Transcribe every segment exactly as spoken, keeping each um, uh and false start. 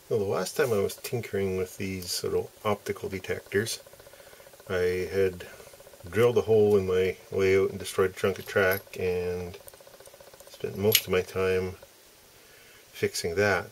Well, the last time I was tinkering with these little optical detectors, I had drilled a hole in my layout and destroyed a chunk of track and spent most of my time fixing that.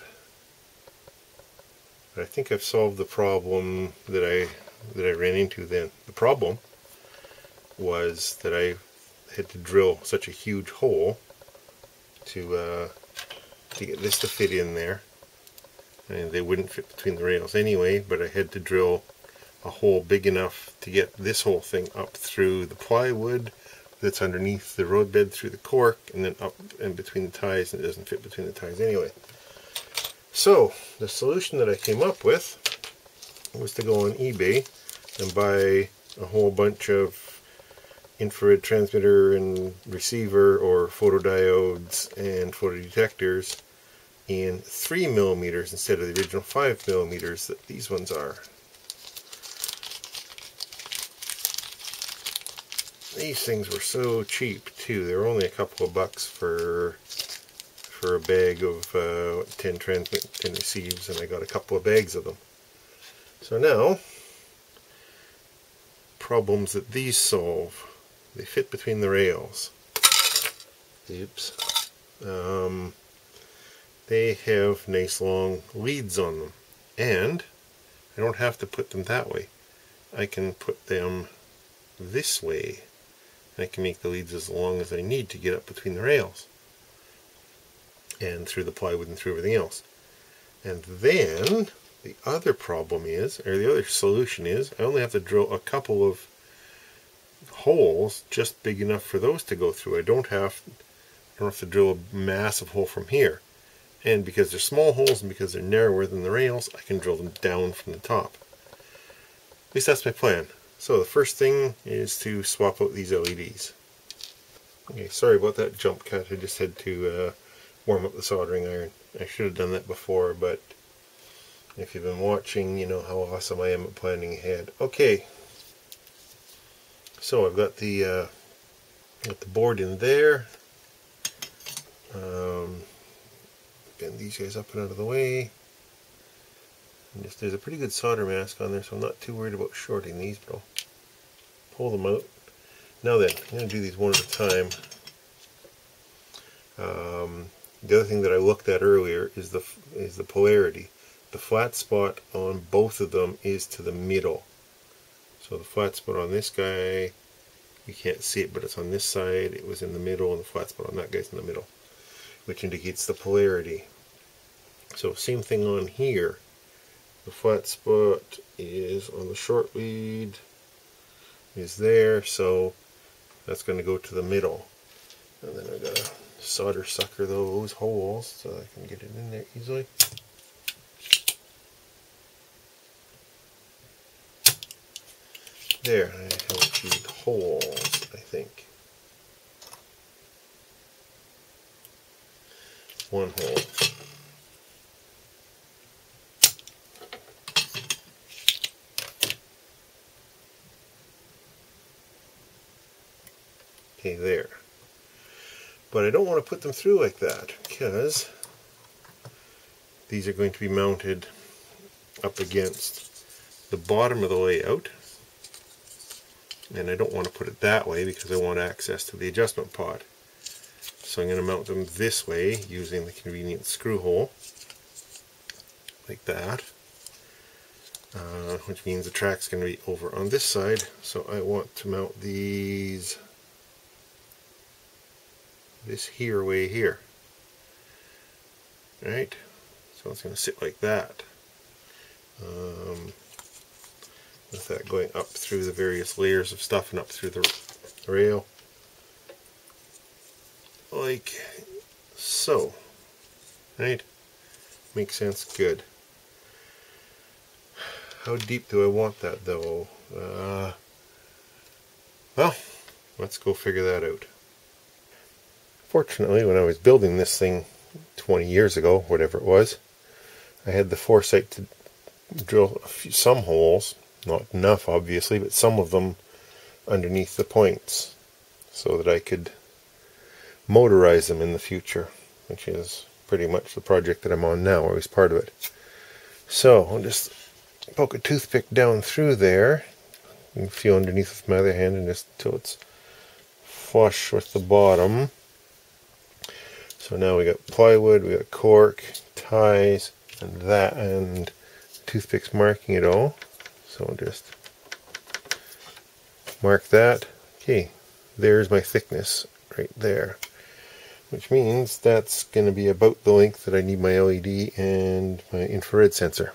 But I think I've solved the problem that I that I ran into then. The problem was that I had to drill such a huge hole to uh, to get this to fit in there, and they wouldn't fit between the rails anyway, but I had to drill a hole big enough to get this whole thing up through the plywood that's underneath the roadbed through the cork, and then up and between the ties, and it doesn't fit between the ties anyway. So the solution that I came up with was to go on eBay and buy a whole bunch of infrared transmitter and receiver or photodiodes and photodetectors in three millimeters instead of the original five millimeters that these ones are. These things were so cheap too. They were only a couple of bucks for for a bag of uh, ten transmit, ten receives, and I got a couple of bags of them. So now, problems that these solve. They fit between the rails. Oops. Um, they have nice long leads on them, and I don't have to put them that way. I can put them this way. I can make the leads as long as I need to get up between the rails and through the plywood and through everything else. And then the other problem is, or the other solution is, I only have to drill a couple of holes just big enough for those to go through. I don't have I don't have to drill a massive hole from here. And because they're small holes and because they're narrower than the rails, I can drill them down from the top. At least that's my plan. So the first thing is to swap out these L E Ds. Okay, sorry about that jump cut. I just had to uh, warm up the soldering iron. I should have done that before, but if you've been watching, you know how awesome I am at planning ahead. Okay, so I've got the uh, got the board in there. Um, getting these guys up and out of the way. And just, there's a pretty good solder mask on there, so I'm not too worried about shorting these, but I'll pull them out. Now then, I'm going to do these one at a time. Um, the other thing that I looked at earlier is the is the polarity. The flat spot on both of them is to the middle. So the flat spot on this guy, you can't see it, but it's on this side. It was in the middle, and the flat spot on that guy's in the middle, which indicates the polarity. So same thing on here. The flat spot is on the short lead, is there, so that's going to go to the middle. And then I've got to solder sucker those holes so I can get it in there easily. There, I have a few holes, I think. One hole. Okay, there. But I don't want to put them through like that because these are going to be mounted up against the bottom of the layout, and I don't want to put it that way because I want access to the adjustment pod. So I'm going to mount them this way using the convenient screw hole, like that, uh, which means the track's going to be over on this side. So I want to mount these this here way here. Right? So it's going to sit like that. Um, with that going up through the various layers of stuff and up through the rail. Like so. Right? Makes sense? Good. How deep do I want that though? Uh, well, let's go figure that out. Fortunately, when I was building this thing twenty years ago, whatever it was, I had the foresight to drill a few, some holes, not enough obviously, but some of them underneath the points so that I could motorize them in the future, which is pretty much the project that I'm on now, or at least part of it. So I'll just poke a toothpick down through there and feel underneath with my other hand and just until it's flush with the bottom. So now we got plywood, we got cork, ties, and that, and toothpicks marking it all. So I'll just mark that. Okay, there's my thickness right there, which means that's going to be about the length that I need my L E D and my infrared sensor.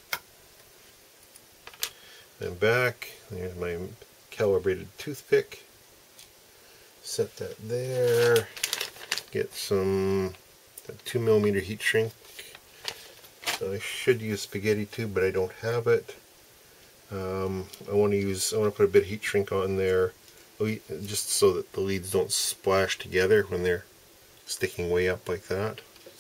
And back, there's my calibrated toothpick. Set that there. Get some two millimeter heat shrink. I should use spaghetti tube, but I don't have it. Um, I want to use. I want to put a bit of heat shrink on there, just so that the leads don't splash together when they're sticking way up like that.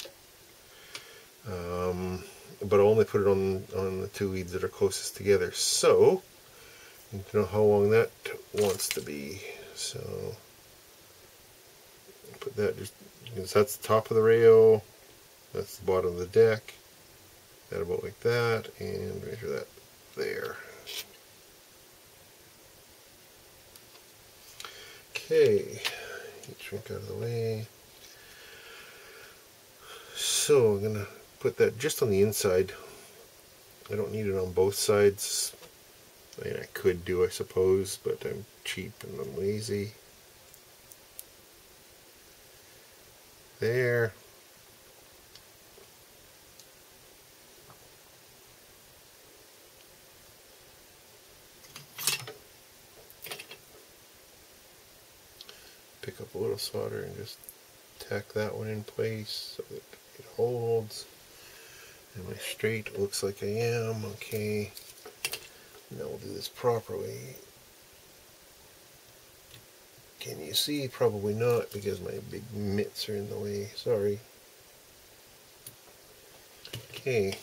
Um, but I'll only put it on on the two leads that are closest together. So you need to know how long that wants to be. So put that just because that's the top of the rail. That's the bottom of the deck. That about like that, and measure that there. Okay, heat shrink out of the way. So I'm gonna put that just on the inside. I don't need it on both sides. I mean, I could do, I suppose, but I'm cheap and I'm lazy. There. Pick up a little solder and just tack that one in place so that it holds. Am I straight? Looks like I am. Okay. Now we'll do this properly. Can you see? Probably not because my big mitts are in the way. Sorry. Okay.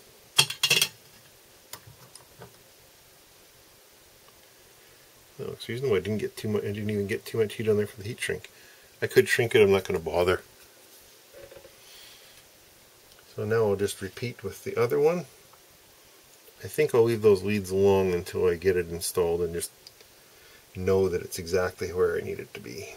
No, excuse me, I didn't get too much. I didn't even get too much heat on there for the heat shrink. I could shrink it. I'm not going to bother. So now I'll just repeat with the other one. I think I'll leave those leads alone until I get it installed and just know that it's exactly where I need it to be.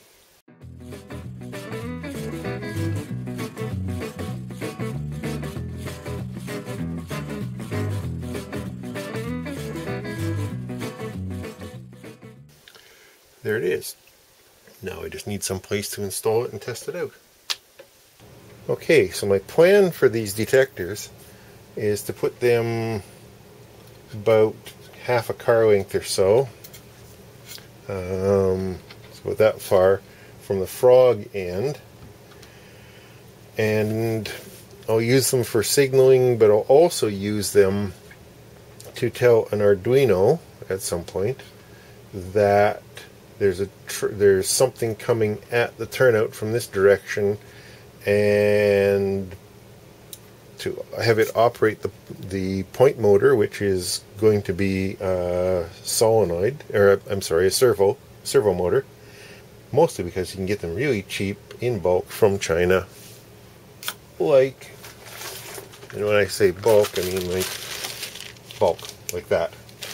There it is. Now I just need some place to install it and test it out. Okay, so my plan for these detectors is to put them about half a car length or so. Um, so that far from the frog end. And I'll use them for signaling, but I'll also use them to tell an Arduino at some point that there's a tr there's something coming at the turnout from this direction, and to have it operate the the point motor, which is going to be a solenoid, or I'm sorry, a servo servo motor, mostly because you can get them really cheap in bulk from China. Like, and when I say bulk, I mean like bulk, like that.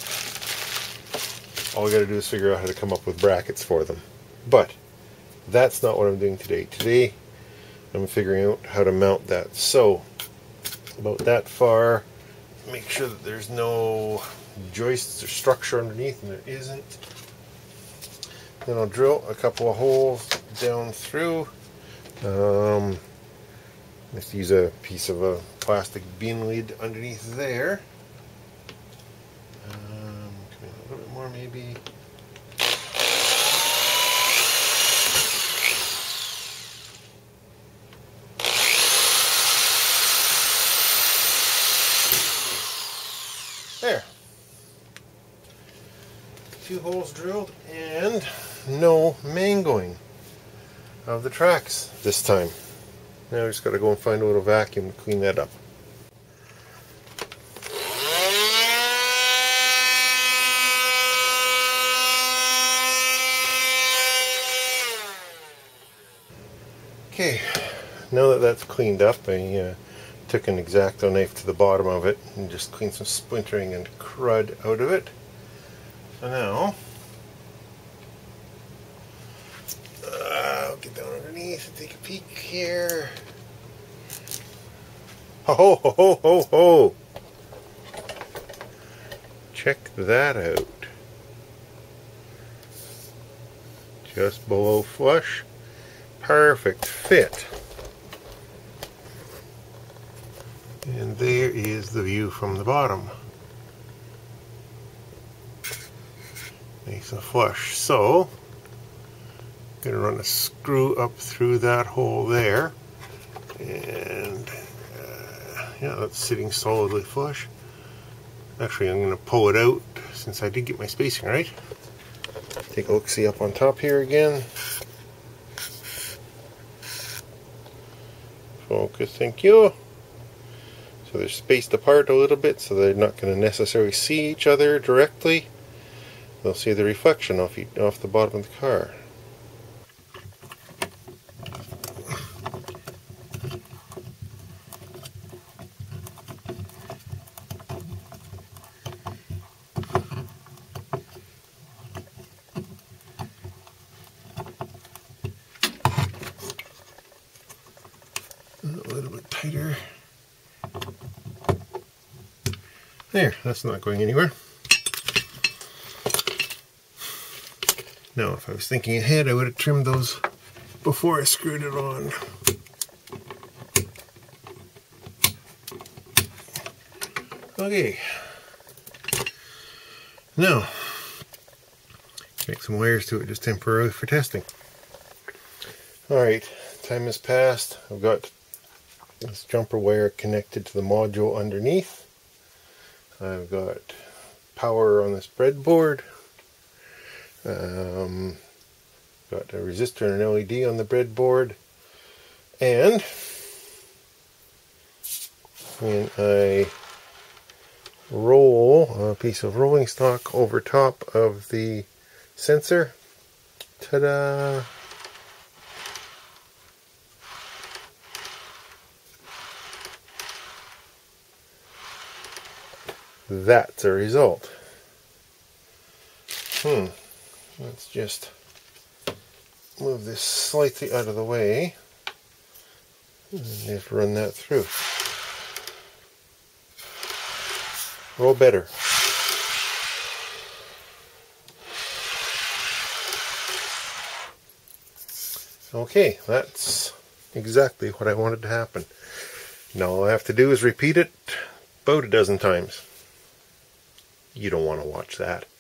All I got to do is figure out how to come up with brackets for them. But that's not what I'm doing today. Today I'm figuring out how to mount that. So about that far, make sure that there's no joists or structure underneath, and there isn't. Then I'll drill a couple of holes down through. Um, let's use a piece of a plastic bean lid underneath there. Um, come in a little bit more maybe. There. Two holes drilled and no mangoing of the tracks this time. Now I just got to go and find a little vacuum to clean that up. Okay, now that that's cleaned up, I uh, took an X-Acto knife to the bottom of it and just cleaned some splintering and crud out of it. So now, uh, I'll get down underneath and take a peek here. Ho ho ho ho ho ho! Check that out. Just below flush. Perfect fit. And there is the view from the bottom. Nice and flush. So, I'm going to run a screw up through that hole there. And, uh, yeah, that's sitting solidly flush. Actually, I'm going to pull it out since I did get my spacing right. Take a look-see up on top here again. Focus, thank you. So they're spaced apart a little bit, so they're not going to necessarily see each other directly. They'll see the reflection off, off the bottom of the car. A little bit tighter. There, that's not going anywhere. Now, if I was thinking ahead, I would have trimmed those before I screwed it on. Okay. Now, make some wires to it just temporarily for testing. Alright, time has passed. I've got this jumper wire connected to the module underneath. I've got power on this breadboard. Um, got a resistor and an L E D on the breadboard. And when I roll a piece of rolling stock over top of the sensor, ta-da! That's a result. Hmm. Let's just move this slightly out of the way and just run that through. Roll better. Okay, that's exactly what I wanted to happen. Now all I have to do is repeat it about a dozen times. You don't want to watch that.